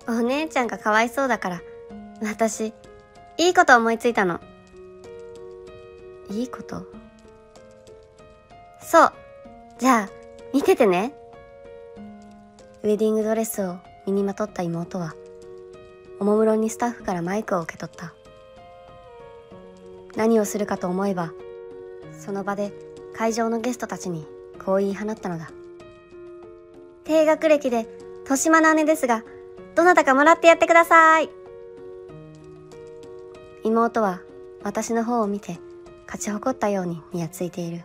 お姉ちゃんがかわいそうだから、私、いいこと思いついたの。いいこと？そう。じゃあ、見ててね。ウェディングドレスを身にまとった妹は、おもむろにスタッフからマイクを受け取った。何をするかと思えば、その場で会場のゲストたちにこう言い放ったのだ。低学歴で豊島の姉ですが、どなたかもらってやってください。妹は私の方を見て勝ち誇ったようににやついている。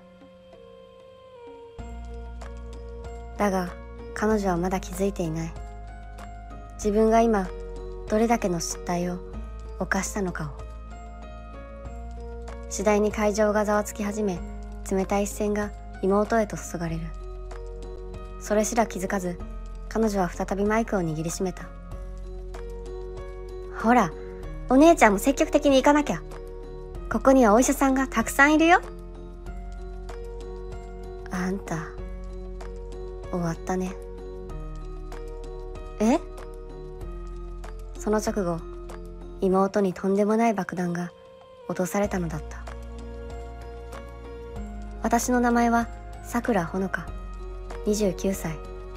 だが彼女はまだ気づいていない。自分が今どれだけの失態を犯したのかを。次第に会場がざわつき始め、冷たい視線が妹へと注がれる。それすら気づかず、彼女は再びマイクを握りしめた。ほら、お姉ちゃんも積極的に行かなきゃ。ここにはお医者さんがたくさんいるよ。あんた、終わったね。え？その直後、妹にとんでもない爆弾が落とされたのだった。私の名前はさくらほのか、29歳。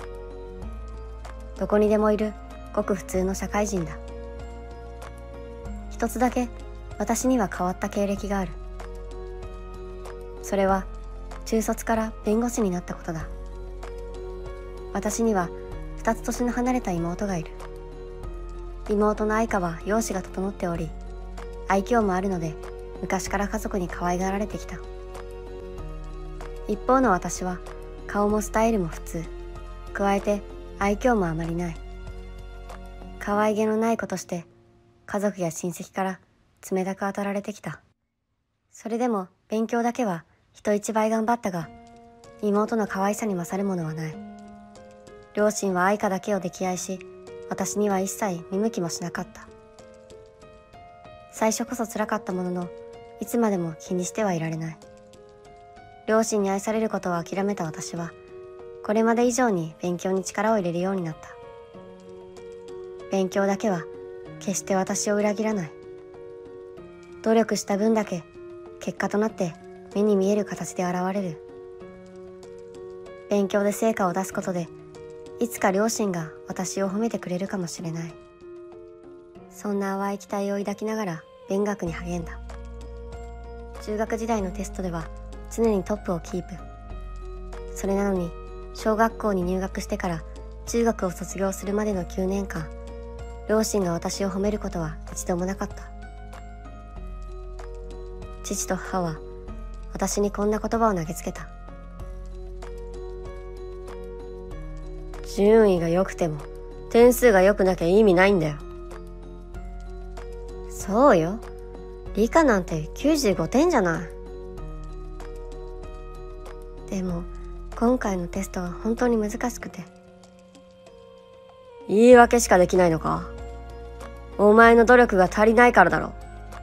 どこにでもいるごく普通の社会人だ。一つだけ私には変わった経歴がある。それは中卒から弁護士になったことだ。私には2つ年の離れた妹がいる。妹の愛花は容姿が整っており、愛嬌もあるので昔から家族に可愛がられてきた。一方の私は顔もスタイルも普通、加えて愛嬌もあまりない。可愛げのない子として家族や親戚から冷たく当たられてきた。それでも勉強だけは人一倍頑張ったが、妹の可愛さに勝るものはない。両親は愛花だけを溺愛し、私には一切見向きもしなかった。最初こそ辛かったものの、いつまでも気にしてはいられない。両親に愛されることを諦めた私は、これまで以上に勉強に力を入れるようになった。勉強だけは決して私を裏切らない。努力した分だけ結果となって目に見える形で現れる。勉強で成果を出すことで、いつか両親が私を褒めてくれるかもしれない。そんな淡い期待を抱きながら勉学に励んだ。中学時代のテストでは常にトップをキープ。それなのに小学校に入学してから中学を卒業するまでの9年間、両親が私を褒めることは一度もなかった。父と母は私にこんな言葉を投げつけた。順位が良くても点数が良くなきゃ意味ないんだよ。そうよ。理科なんて95点じゃない。でも今回のテストは本当に難しくて。言い訳しかできないのか。お前の努力が足りないからだろ。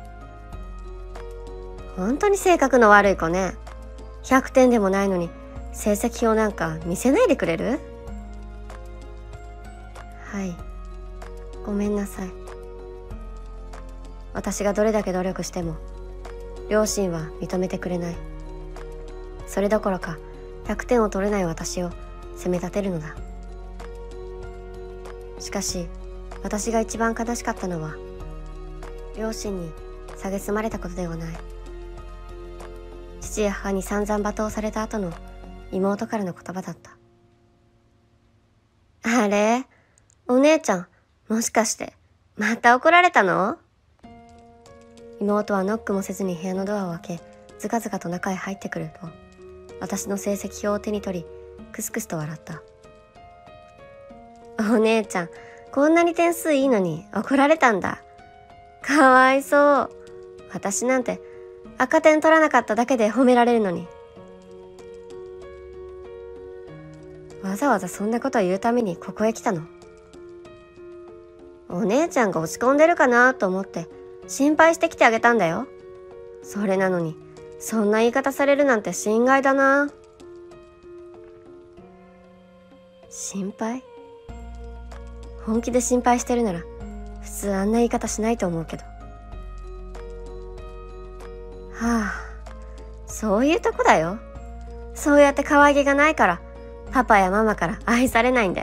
本当に性格の悪い子ね。100点でもないのに成績表なんか見せないでくれる？はい、ごめんなさい。私がどれだけ努力しても両親は認めてくれない。それどころか100点を取れない私を責め立てるのだ。しかし私が一番悲しかったのは、両親に蔑まれたことではない。父や母に散々罵倒された後の妹からの言葉だった。あれ？お姉ちゃん、もしかしてまた怒られたの？妹はノックもせずに部屋のドアを開け、ずかずかと中へ入ってくると、私の成績表を手に取り、クスクスと笑った。お姉ちゃん、こんなに点数いいのに怒られたんだ。かわいそう。私なんて赤点取らなかっただけで褒められるのに。わざわざそんなことを言うためにここへ来たの？お姉ちゃんが落ち込んでるかなと思って心配してきてあげたんだよ。それなのにそんな言い方されるなんて心外だな。心配？ 本気で心配してるなら普通あんな言い方しないと思うけど。はあ、そういうとこだよ。そうやって可愛げがないからパパやママから愛されないんだよ。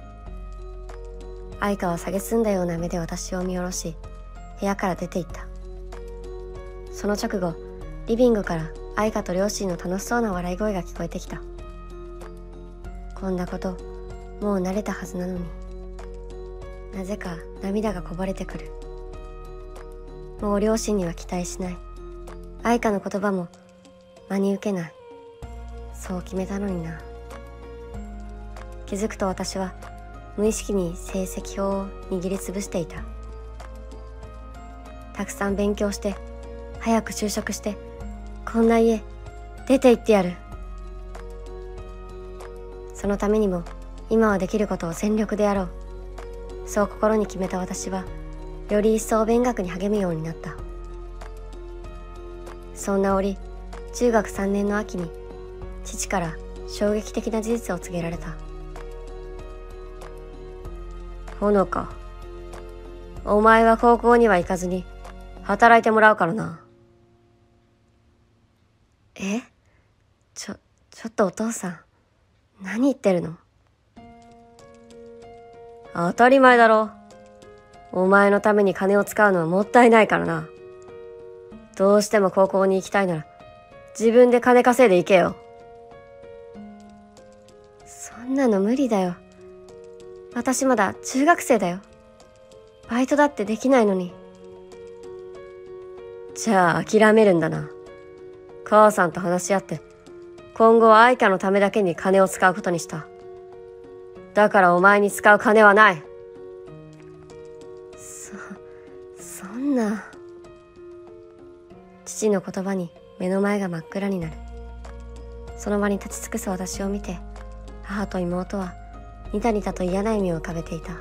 愛花は蔑んだような目で私を見下ろし、部屋から出て行った。その直後、リビングから愛花と両親の楽しそうな笑い声が聞こえてきた。こんなこともう慣れたはずなのに、なぜか涙がこぼれてくる。もう両親には期待しない。愛花の言葉も真に受けない。そう決めたのにな。気づくと私は無意識に成績表を握りつぶしていた。たくさん勉強して早く就職して、こんな家出て行ってやる。そのためにも今はできることを全力でやろう。そう心に決めた私はより一層勉学に励むようになった。そんな折、中学3年の秋に父から衝撃的な事実を告げられた。ほのか、お前は高校には行かずに働いてもらうからな。え？ちょっとお父さん、何言ってるの？当たり前だろ。お前のために金を使うのはもったいないからな。どうしても高校に行きたいなら自分で金稼いで行けよ。そんなの無理だよ。私まだ中学生だよ。バイトだってできないのに。じゃあ諦めるんだな。母さんと話し合って今後は愛花のためだけに金を使うことにした。だからお前に使う金はない。そんな。父の言葉に目の前が真っ暗になる。その場に立ち尽くす私を見て、母と妹はニタニタと嫌な笑みを浮かべていた。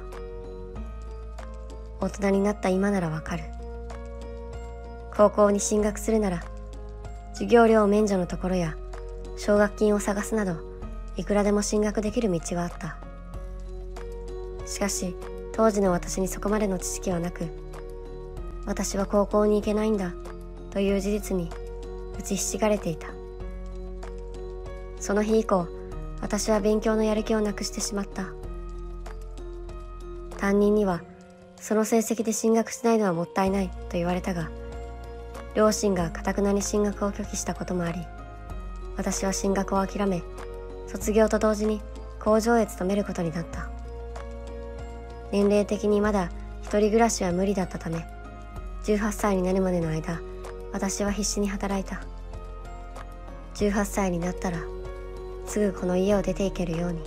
大人になった今ならわかる。高校に進学するなら授業料免除のところや奨学金を探すなど、いくらでも進学できる道はあった。しかし当時の私にそこまでの知識はなく、私は高校に行けないんだという事実に打ちひしがれていた。その日以降、私は勉強のやる気をなくしてしまった。担任にはその成績で進学しないのはもったいないと言われたが、両親が頑なに進学を拒否したこともあり、私は進学を諦め、卒業と同時に工場へ勤めることになった。年齢的にまだ一人暮らしは無理だったため、18歳になるまでの間、私は必死に働いた。18歳になったらすぐこの家を出て行けるように。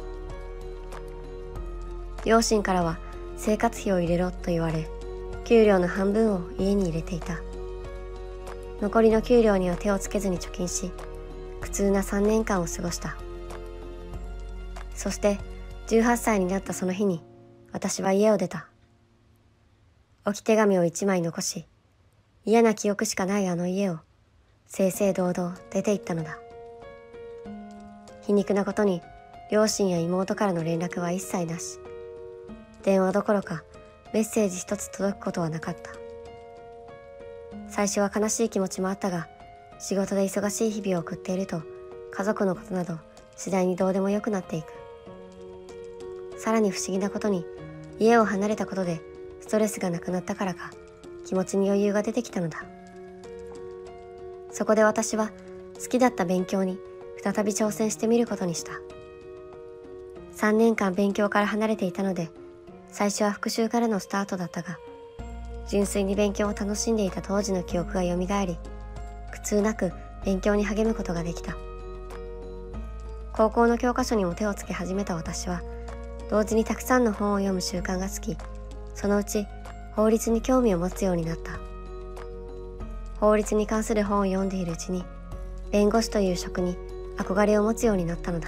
両親からは生活費を入れろと言われ、給料の半分を家に入れていた。残りの給料には手をつけずに貯金し、苦痛な3年間を過ごした。そして18歳になったその日に私は家を出た。置き手紙を1枚残し、嫌な記憶しかないあの家を正々堂々出て行ったのだ。皮肉なことに両親や妹からの連絡は一切なし。電話どころかメッセージ一つ届くことはなかった。最初は悲しい気持ちもあったが、仕事で忙しい日々を送っていると家族のことなど次第にどうでもよくなっていく。さらに不思議なことに、家を離れたことでストレスがなくなったからか気持ちに余裕が出てきたのだ。そこで私は好きだった勉強に再び挑戦してみることにした。3年間勉強から離れていたので、最初は復習からのスタートだったが、純粋に勉強を楽しんでいた当時の記憶が蘇り、苦痛なく勉強に励むことができた。高校の教科書にも手をつけ始めた私は、同時にたくさんの本を読む習慣がつき、そのうち法律に興味を持つようになった。法律に関する本を読んでいるうちに、弁護士という職に憧れを持つようになったのだ。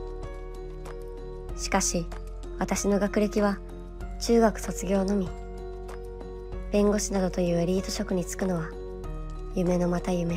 しかし、私の学歴は中学卒業のみ。弁護士などというエリート職に就くのは夢のまた夢。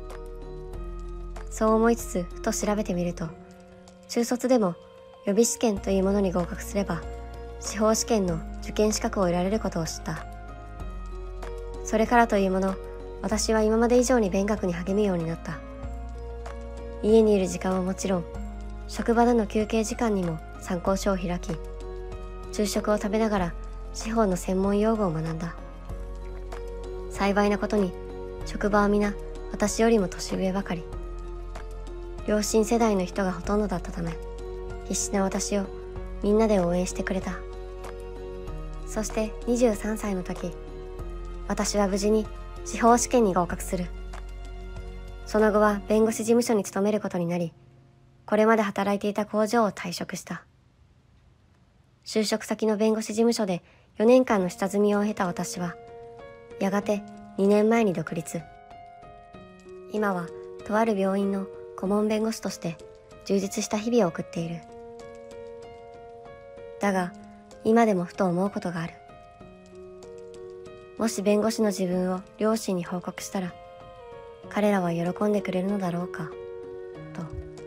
そう思いつつ、ふと調べてみると、中卒でも予備試験というものに合格すれば司法試験の受験資格を得られることを知った。それからというもの、私は今まで以上に勉学に励むようになった。家にいる時間はもちろん、職場での休憩時間にも参考書を開き、昼食を食べながら司法の専門用語を学んだ。幸いなことに、職場は皆私よりも年上ばかり。両親世代の人がほとんどだったため、必死な私をみんなで応援してくれた。そして23歳の時、私は無事に司法試験に合格する。その後は弁護士事務所に勤めることになり、これまで働いていた工場を退職した。就職先の弁護士事務所で4年間の下積みを経た私は、やがて2年前に独立。今はとある病院の顧問弁護士として充実した日々を送っている。だが、今でもふと思うことがある。もし弁護士の自分を両親に報告したら、彼らは喜んでくれるのだろうか、と。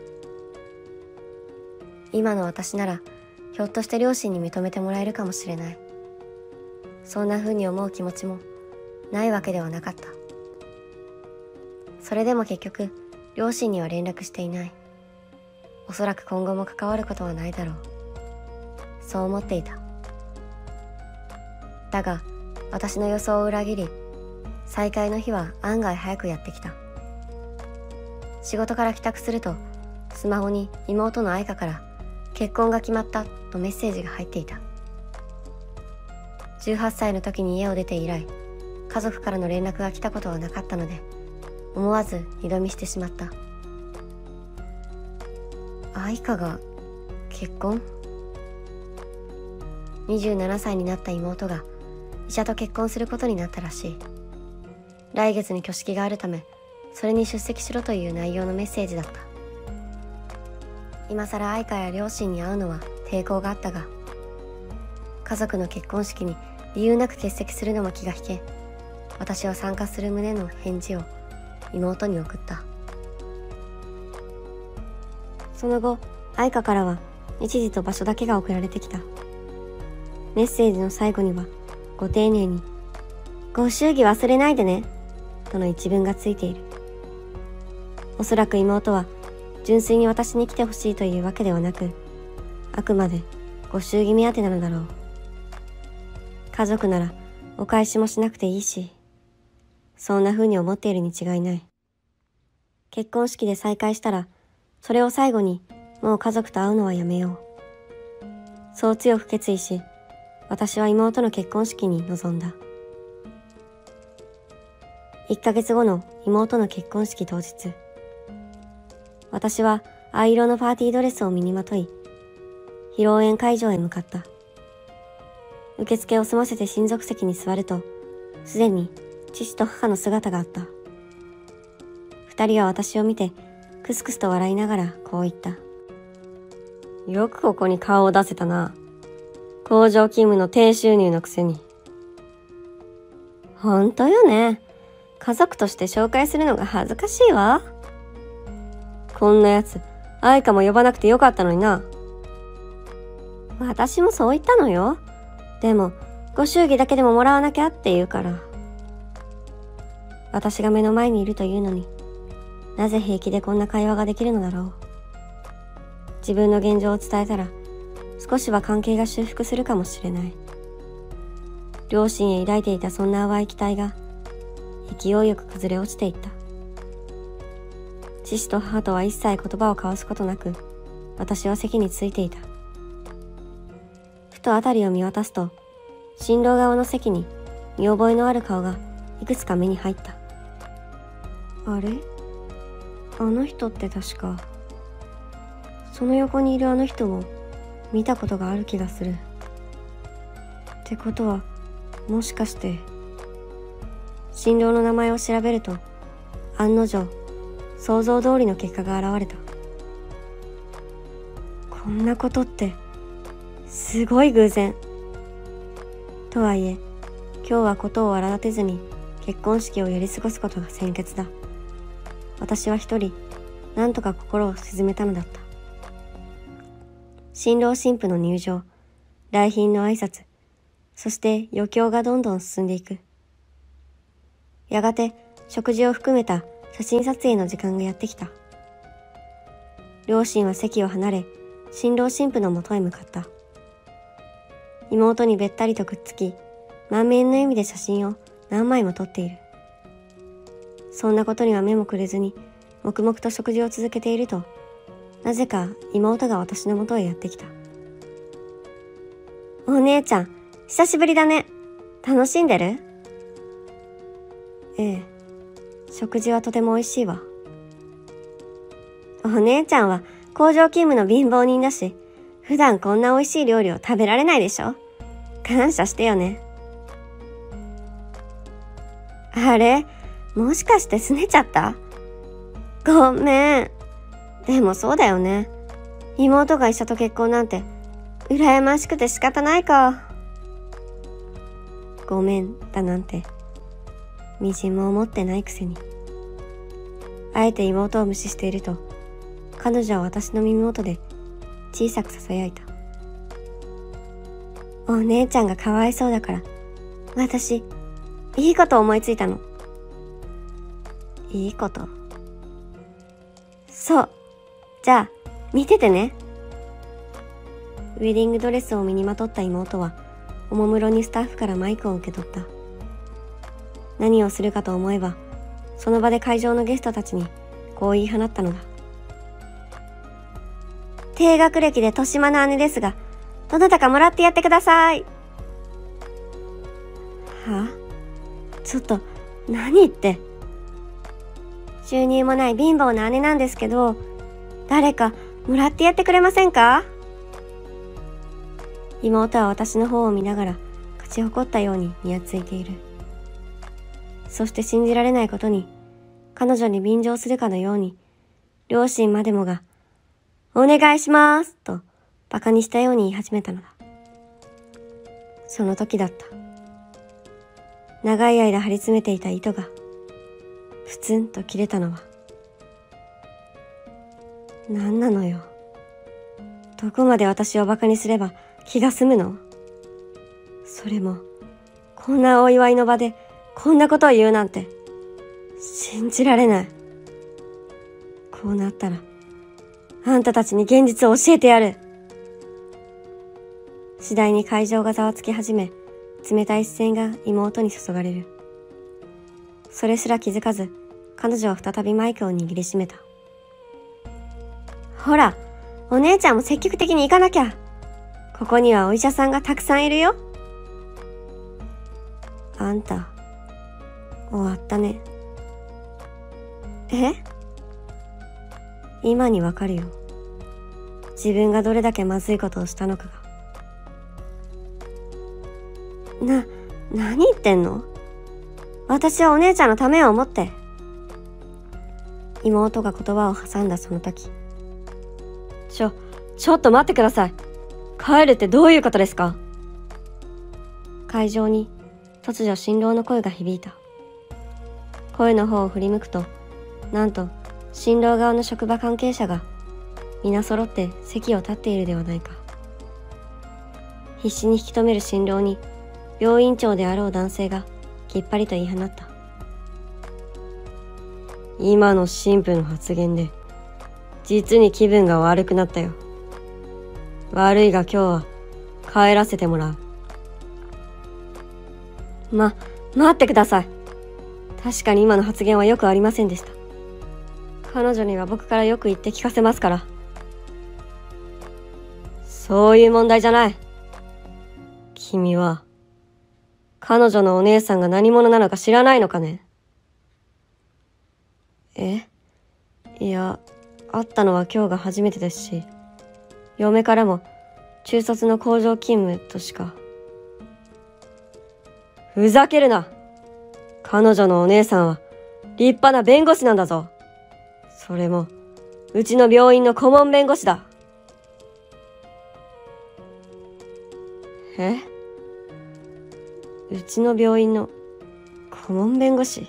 今の私なら、ひょっとして両親に認めてもらえるかもしれない。そんな風に思う気持ちもないわけではなかった。それでも結局、両親には連絡していない。おそらく今後も関わることはないだろう。そう思っていた。だが、私の予想を裏切り、再会の日は案外早くやってきた。仕事から帰宅すると、スマホに妹の愛花から結婚が決まったとメッセージが入っていた。18歳の時に家を出て以来、家族からの連絡が来たことはなかったので、思わず二度見してしまった。愛花が結婚？27歳になった妹が医者と結婚することになったらしい。来月に挙式があるため、それに出席しろという内容のメッセージだった。今更愛花や両親に会うのは抵抗があったが、家族の結婚式に理由なく欠席するのも気が引け、私は参加する旨の返事を妹に送った。その後、愛花からは日時と場所だけが送られてきた。メッセージの最後には、ご丁寧に、ご祝儀忘れないでね、との一文がついている。おそらく妹は、純粋に私に来てほしいというわけではなく、あくまでご祝儀目当てなのだろう。家族ならお返しもしなくていいし、そんな風に思っているに違いない。結婚式で再会したら、それを最後にもう家族と会うのはやめよう。そう強く決意し、私は妹の結婚式に臨んだ。1ヶ月後の妹の結婚式当日、私は藍色のパーティードレスを身にまとい、披露宴会場へ向かった。受付を済ませて親族席に座ると、すでに父と母の姿があった。二人は私を見て、クスクスと笑いながらこう言った。よくここに顔を出せたな。工場勤務の低収入のくせに。ほんとよね。家族として紹介するのが恥ずかしいわ。こんなやつ、愛花も呼ばなくてよかったのにな。私もそう言ったのよ。でも、ご祝儀だけでももらわなきゃって言うから。私が目の前にいるというのに、なぜ平気でこんな会話ができるのだろう。自分の現状を伝えたら、少しは関係が修復するかもしれない。両親へ抱いていたそんな淡い期待が、勢いよく崩れ落ちていった。父と母とは一切言葉を交わすことなく、私は席についていた。ふと辺りを見渡すと、新郎側の席に見覚えのある顔がいくつか目に入った。あれ？あの人って確か、その横にいるあの人も見たことがある気がする。ってことは、もしかして、新郎の名前を調べると、案の定、想像通りの結果が現れた。こんなことって、すごい偶然。とはいえ、今日はことを荒立てずに結婚式をやり過ごすことが先決だ。私は一人、なんとか心を静めたのだった。新郎新婦の入場、 来賓の挨拶、そして余興がどんどん進んでいく。やがて食事を含めた写真撮影の時間がやってきた。両親は席を離れ、新郎新婦のもとへ向かった。妹にべったりとくっつき、満面の笑みで写真を何枚も撮っている。そんなことには目もくれずに、黙々と食事を続けていると、なぜか妹が私のもとへやってきた。お姉ちゃん、久しぶりだね。楽しんでる？ええ、食事はとても美味しいわ。お姉ちゃんは工場勤務の貧乏人だし、普段こんな美味しい料理を食べられないでしょ？感謝してよね。あれ？もしかして拗ねちゃった？ごめん。でもそうだよね。妹が医者と結婚なんて、羨ましくて仕方ないか。ごめんだなんて、みじんも思ってないくせに。あえて妹を無視していると、彼女は私の耳元で小さく囁いた。お姉ちゃんがかわいそうだから、私、いいこと思いついたの。いいこと？そう。じゃあ、見ててね。ウェディングドレスを身にまとった妹は、おもむろにスタッフからマイクを受け取った。何をするかと思えば、その場で会場のゲストたちにこう言い放ったのだ。低学歴で年間の姉ですが、どなたかもらってやってください。は？ちょっと、何って。収入もない貧乏な姉なんですけど、誰かもらってやってくれませんか？妹は私の方を見ながら勝ち誇ったようににやついている。そして信じられないことに、彼女に便乗するかのように、両親までもが、お願いしますと馬鹿にしたように言い始めたのだ。その時だった。長い間張り詰めていた糸が、プツンと切れたのは。何なのよ。どこまで私を馬鹿にすれば気が済むの？それも、こんなお祝いの場でこんなことを言うなんて、信じられない。こうなったら、あんたたちに現実を教えてやる。次第に会場がざわつき始め、冷たい視線が妹に注がれる。それすら気づかず、彼女は再びマイクを握りしめた。ほら、お姉ちゃんも積極的に行かなきゃ。ここにはお医者さんがたくさんいるよ。あんた、終わったね。え？今にわかるよ。自分がどれだけまずいことをしたのかが。何言ってんの？私はお姉ちゃんのためを思って。妹が言葉を挟んだその時。ちょっと待ってください。帰るってどういうことですか？会場に突如新郎の声が響いた。声の方を振り向くと、なんと新郎側の職場関係者が皆揃って席を立っているではないか。必死に引き止める新郎に病院長であろう男性がきっぱりと言い放った。今の神父の発言で実に気分が悪くなったよ。悪いが今日は帰らせてもらう。待ってください。確かに今の発言はよくありませんでした。彼女には僕からよく言って聞かせますから。そういう問題じゃない。君は彼女のお姉さんが何者なのか知らないのかね？いや、会ったのは今日が初めてですし、嫁からも中卒の工場勤務としか。ふざけるな。彼女のお姉さんは立派な弁護士なんだぞ。それもうちの病院の顧問弁護士だ。うちの病院の顧問弁護士？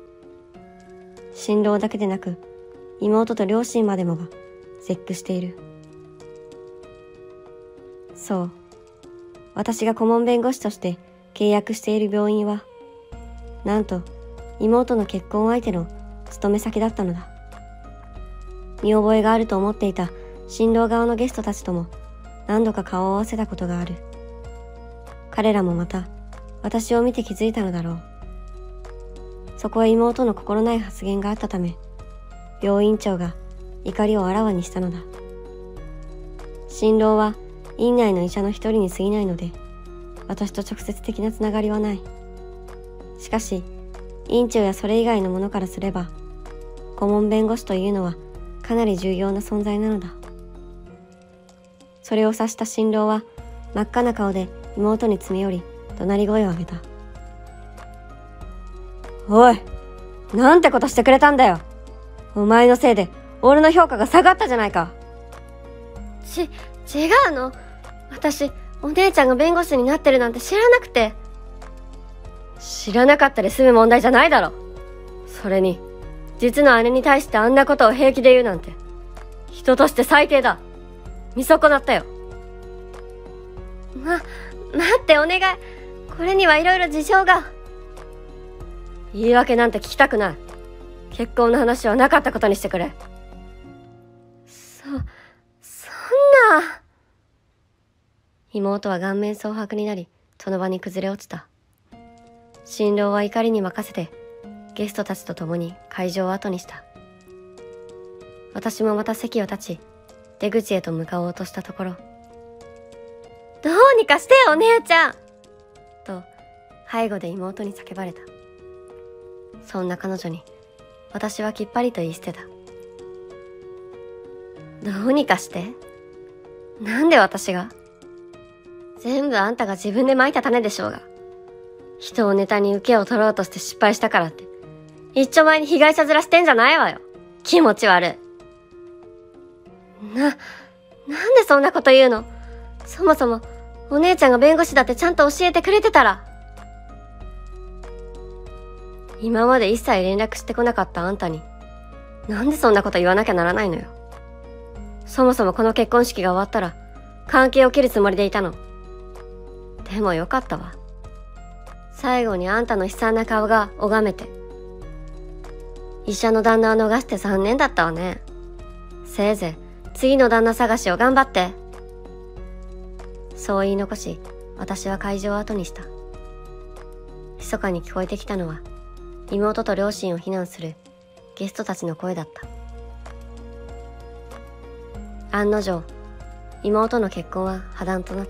新郎だけでなく妹と両親までもが絶句している。そう、 私が顧問弁護士として契約している病院は、なんと妹の結婚相手の勤め先だったのだ。見覚えがあると思っていた新郎側のゲストたちとも何度か顔を合わせたことがある。彼らもまた私を見て気づいたのだろう。そこへ妹の心ない発言があったため、病院長が怒りをあらわにしたのだ。新郎は院内の医者の一人に過ぎないので、私と直接的なつながりはない。しかし、院長やそれ以外の者からすれば、顧問弁護士というのはかなり重要な存在なのだ。それを察した新郎は真っ赤な顔で妹に詰め寄り、怒鳴り声を上げた。おい、なんてことしてくれたんだよ。お前のせいで俺の評価が下がったじゃないか。違うの。私、お姉ちゃんが弁護士になってるなんて知らなくて。知らなかったり済む問題じゃないだろ。それに、実の姉に対してあんなことを平気で言うなんて、人として最低だ。見損なったよ。待ってお願い。これにはいろいろ事情が。言い訳なんて聞きたくない。結婚の話はなかったことにしてくれ。そんな。妹は顔面蒼白になり、その場に崩れ落ちた。新郎は怒りに任せて、ゲストたちと共に会場を後にした。私もまた席を立ち、出口へと向かおうとしたところ、どうにかしてよお姉ちゃんと背後で妹に叫ばれた。そんな彼女に私はきっぱりと言い捨てた。どうにかして？なんで私が？全部あんたが自分で蒔いた種でしょうが。人をネタに受けを取ろうとして失敗したからって一丁前に被害者面してんじゃないわよ。気持ち悪い。なんでそんなこと言うの？そもそもお姉ちゃんが弁護士だってちゃんと教えてくれてたら。今まで一切連絡してこなかったあんたになんでそんなこと言わなきゃならないのよ。そもそもこの結婚式が終わったら関係を切るつもりでいたの。でもよかったわ。最後にあんたの悲惨な顔が拝めて。医者の旦那を逃して残念だったわね。せいぜい次の旦那探しを頑張って。そう言い残し、私は会場を後にした。密かに聞こえてきたのは、妹と両親を非難するゲストたちの声だった。案の定、妹の結婚は破談となった。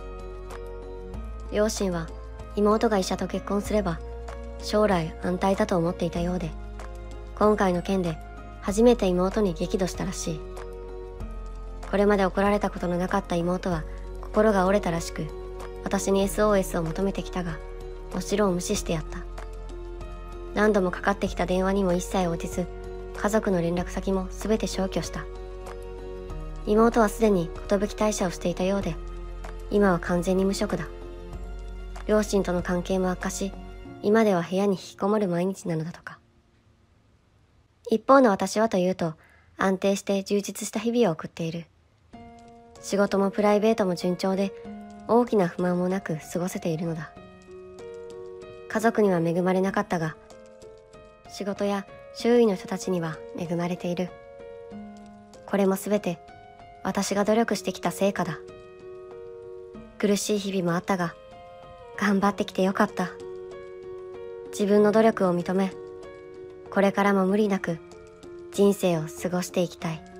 両親は妹が医者と結婚すれば将来安泰だと思っていたようで、今回の件で初めて妹に激怒したらしい。これまで怒られたことのなかった妹は心が折れたらしく、私に SOS を求めてきたが、もちろん無視してやった。何度もかかってきた電話にも一切応じず、家族の連絡先も全て消去した。妹はすでに寿退社をしていたようで、今は完全に無職だ。両親との関係も悪化し、今では部屋に引きこもる毎日なのだとか。一方の私はというと、安定して充実した日々を送っている。仕事もプライベートも順調で、大きな不満もなく過ごせているのだ。家族には恵まれなかったが、仕事や周囲の人たちには恵まれている。これもすべて私が努力してきた成果だ。苦しい日々もあったが、頑張ってきてよかった。自分の努力を認め、これからも無理なく人生を過ごしていきたい。